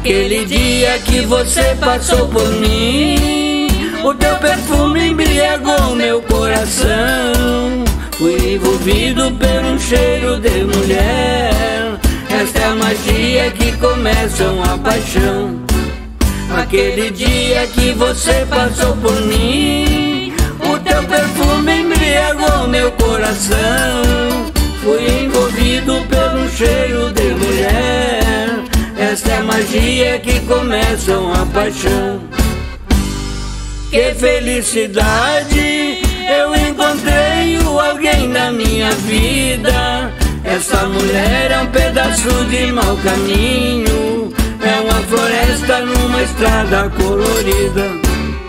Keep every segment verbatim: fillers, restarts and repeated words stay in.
Aquele dia que você passou por mim, o teu perfume embriagou meu coração. Fui envolvido por um cheiro de mulher. Esta é a magia que começa uma paixão. Aquele dia que você passou por mim, o teu perfume embriagou meu coração. Fui envolvido por um cheiro de mulher. Esta é a magia que começa uma paixão. Que felicidade, eu encontrei o alguém da minha vida. Essa mulher é um pedaço de mau caminho, é uma floresta numa estrada colorida.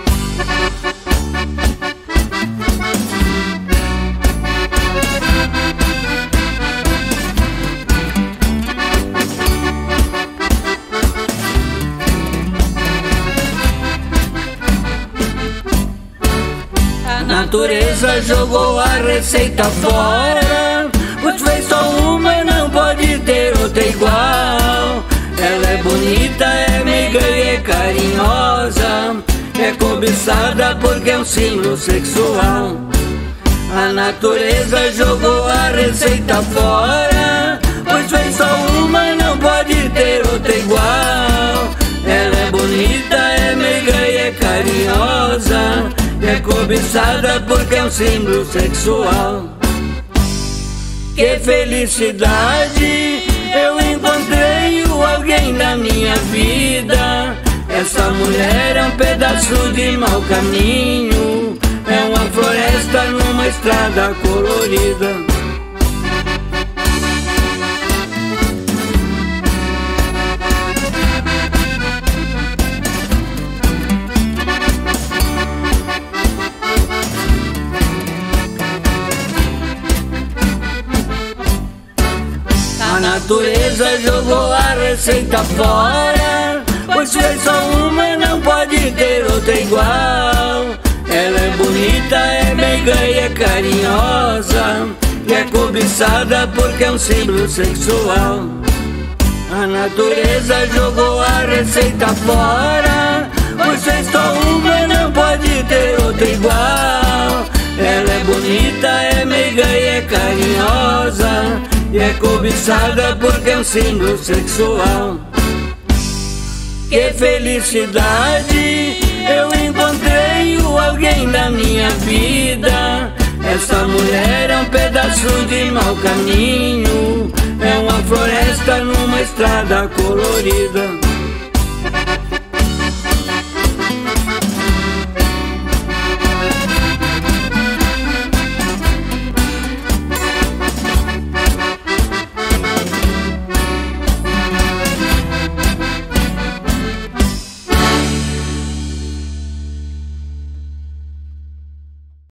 A natureza jogou a receita fora, pois fez só uma, não pode ter outra igual. Ela é bonita, é meiga e é carinhosa, é cobiçada porque é um símbolo sexual. A natureza jogou a receita fora, pois fez só uma, não pode ter outra igual. Ela é bonita, é meiga e é carinhosa, é cobiçada porque é um símbolo sexual. Que felicidade, eu encontrei o alguém da minha vida. Essa mulher é um pedaço de mau caminho, é uma floresta numa estrada colorida. A natureza jogou a receita fora, pois fez só uma, não pode ter outra igual. Ela é bonita, é meiga e é carinhosa, e é cobiçada porque é um símbolo sexual. A natureza jogou a receita fora, pois fez só uma, não pode ter outra igual. Ela é bonita, é meiga e é carinhosa, e é cobiçada porque é um símbolo sexual. Que felicidade, eu encontrei o alguém da minha vida. Essa mulher é um pedaço de mau caminho, é uma floresta numa estrada colorida.